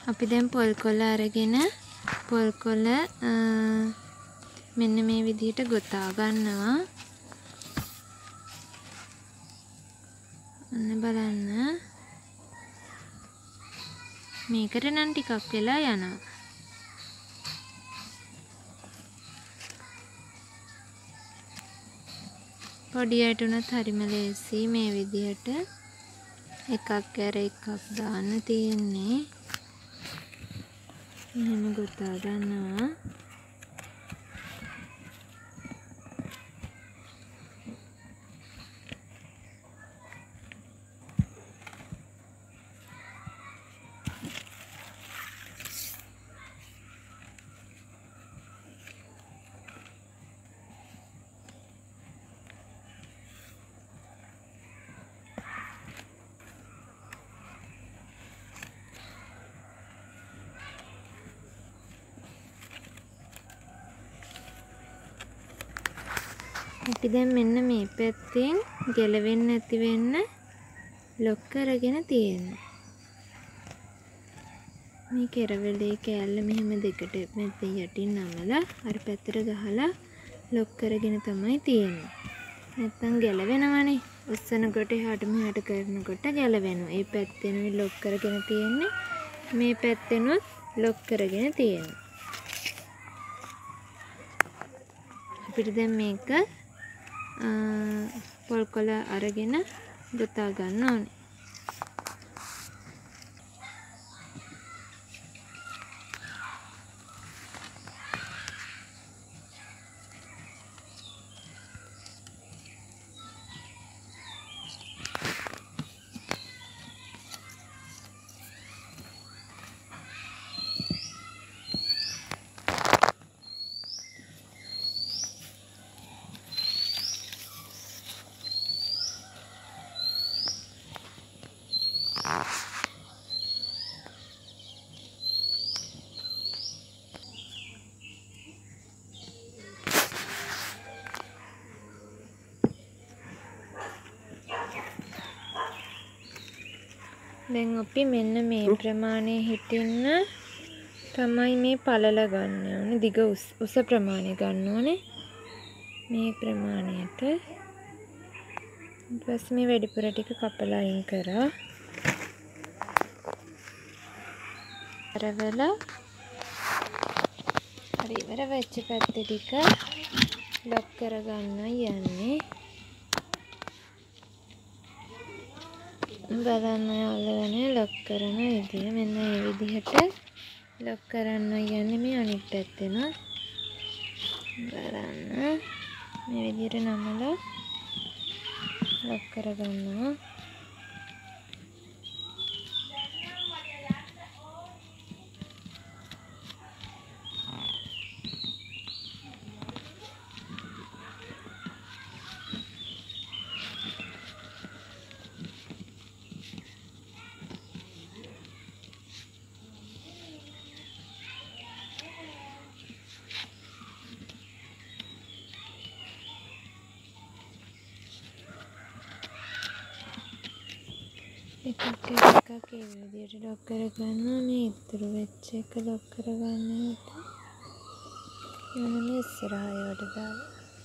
අපි දැන් පොල් කොළ අරගෙන පොල් කොළ මෙන්න මේ විදිහට ගොතා ගන්නවා. අන්න බලන්න. මේකට නම් ටිකක් වෙලා යනවා. පොඩි අයට උනත් හරිම ලේසි මේ විදිහට එකක් ඇර එකක් දාන්න තියෙන්නේ. එහෙම ගොතා ගන්නවා. අපි දැන් මෙන්න මේ පැත්තෙන් ගැලවෙන්නේ නැති වෙන්න ලොක් කරගෙන තියෙනවා. මේ කෙරවලේ කෑල්ල මෙහෙම දෙකට මෙතන යටින් නමලා අර පැත්තට ගහලා ලොක් කරගෙන තමයි තියෙන්නේ. නැත්තම් ගැලවෙනවනේ. උස්සනකොට එහාට මෙහාට කරනකොට ගැලවෙනවා. මේ පැත්තෙනුයි ලොක් කරගෙන තියෙන්නේ. මේ පැත්තෙනුත් ලොක් කරගෙන තියෙනවා. අපිට දැන් මේක පොල් කොළ අරගෙන ගොතා ගන්න ඕනේ. දැන් අපි මෙන්න මේ ප්‍රමාණය හිටින්න තමයි මේ පළල ගන්න ඕනේ. දිග උස ප්‍රමාණය ගන්න ඕනේ. මේ ප්‍රමාණයට. ඊට පස්සේ මේ වැඩිපුර ටික කපලා අයින් කරා. අරවල හරි ඉවර වෙච්ච පැත්ත ටික ලොක් කරගන්න යන්නේ. බලන්න යාළුවනේ ලොක් කරන විදිය මෙන්න මේ විදිහට ලොක් කරන්න යන්නේ මේ අනිත් පැත්තෙන. බලන්න මේ විදිහට නමලා ලොක් කරගන්නවා. එකක් ඒ විදිහට ලොක් කරගන්නවා. මේ ඉතුරු වෙච්ච එක ලොක් කරගන්නට යන මේ ඉස්සරහයට දාලා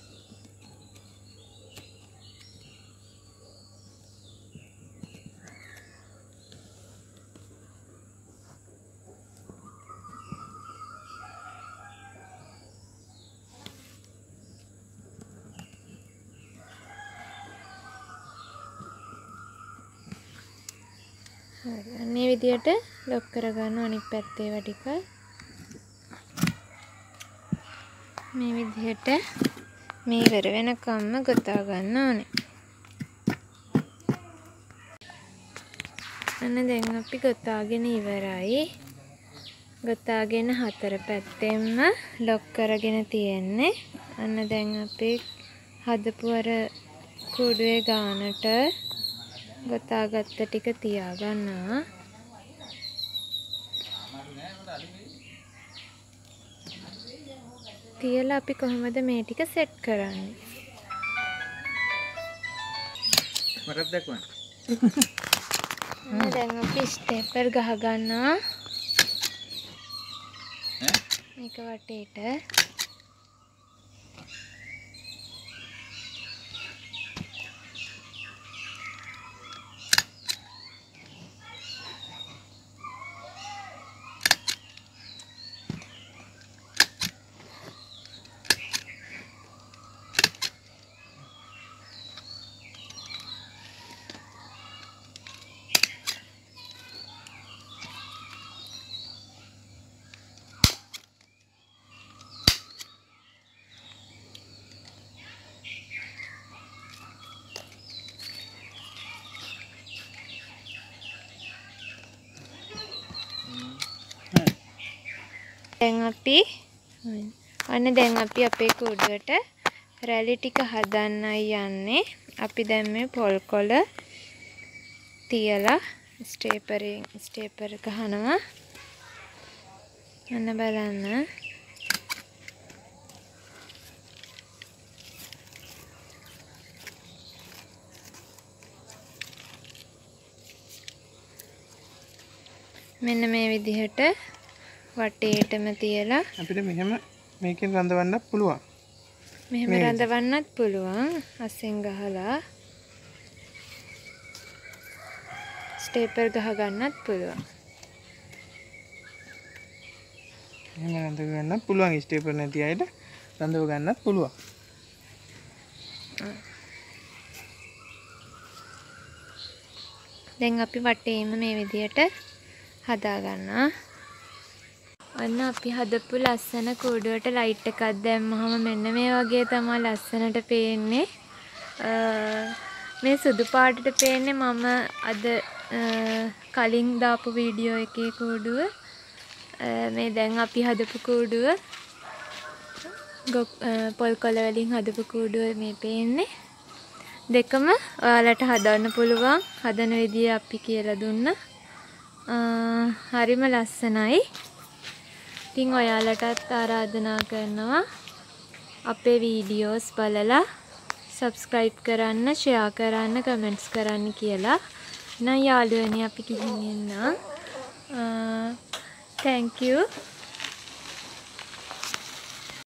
මේ විදියට ලොක් කරගන්න අනිත් පැත්තේ ඒවා ටික මේ විදියට මේ ඉවර වෙනකම්ම ගොතා ගන්න ඕනේ. අන්න දැන් අපි ගොතාගෙන ඉවරයි. ගොතාගෙන හතර පැත්තෙන්ම ලොක් කරගෙන තියෙන්නේ. අන්න දැන් අපි හදපු අර කුඩුවේ ගානට ගොතාගත්ත ටික තියා ගන්නවා. තියලා අපි කොහොමද මේ ටික සෙට් කරන්නේ? මරක් දක්වන්න. දැන් අපි ස්ටේප්ලර් ගහ ගන්නවා. මේක වටේට දැන් අපි අපේ කුඩුවට රැලි ටික හදන්නයි යන්නේ. අපි දැන් මේ පොල් කොළ තියලා ස්ටේපර් ගහනවා. අන්න බලන්න. මෙන්න මේ විදිහට වටේටම තියලා අපිට මෙහෙම මේකෙන් රඳවන්නත් පුළුවන්. මෙහෙම රඳවන්නත් පුළුවන්. අස්සෙන් ගහලා ස්ටේපර් ගහ ගන්නත් පුළුවන්. එහෙම රඳව ගන්නත් පුළුවන්. ස්ටේපර් නැති අයට රඳව ගන්නත් පුළුවන්. දැන් අපි වටේම මේ විදිහට හදා ගන්නවා. අන්න අපි හදපු ලස්සන කූඩුවට ලයිට් එකක් දැම්මහම මෙන්න මේ වගේ තමයි ලස්සනට පේන්නේ. මේ සුදු පාටට පේන්නේ මම අද කලින් දාපු වීඩියෝ එකේ කූඩුව. මේ දැන් අපි හදපු කූඩුව පොල් කොළ වලින් හදපු කූඩුව මේ පේන්නේ. දෙකම ඔයාලට හදන්න පුළුවන්. හදන විදිය අපි කියලා දුන්නා. හරිම ලස්සනයි. ඉතින් ඔයාලටත් ආරාධනා කරනවා අපේ වීඩියෝස් බලලා subscribe කරන්න, share කරන්න, comments කරන්න කියලා. නම් යාළුවනේ අපි ගිහින් එන්න. Thank you.